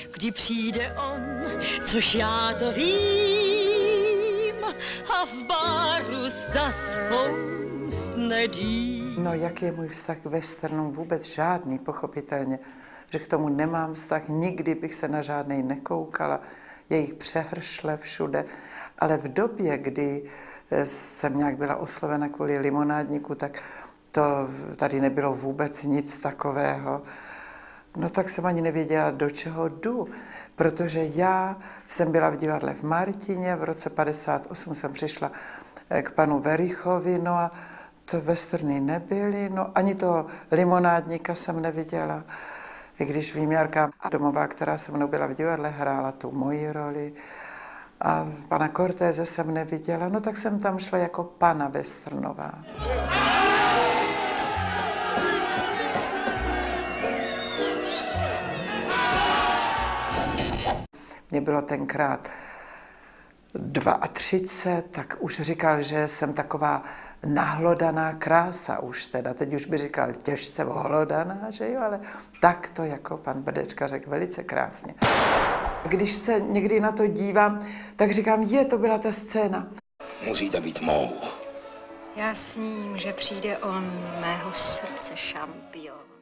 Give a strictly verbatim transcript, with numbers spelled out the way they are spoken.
kdy přijde on, což já to vím, a v baru zas houstne dým. No, jak je můj vztah k westernu? Vůbec žádný, pochopitelně, že k tomu nemám vztah, nikdy bych se na žádnej nekoukala, je jich přehršle všude, ale v době, kdy jsem nějak byla oslovena kvůli Limonádníku, tak to tady nebylo vůbec nic takového. No tak jsem ani nevěděla, do čeho jdu, protože já jsem byla v divadle v Martině, v roce padesát osm jsem přišla k panu Verichovi, no a to westerny nebyly, no ani toho Limonádníka jsem neviděla, i když vím, Jarka Domová, která se mnou byla v divadle, hrála tu moji roli, a pana Cortéze jsem neviděla, no tak jsem tam šla jako pana westernová. Mně bylo tenkrát třicet dva, tak už říkal, že jsem taková nahlodaná krása už teda. Teď už by říkal těžce ohlodaná, že jo, ale tak to jako pan Brdečka řekl velice krásně. Když se někdy na to dívám, tak říkám, je, to byla ta scéna. Musíte být mou. Já sním, že přijde on, mého srdce šampion.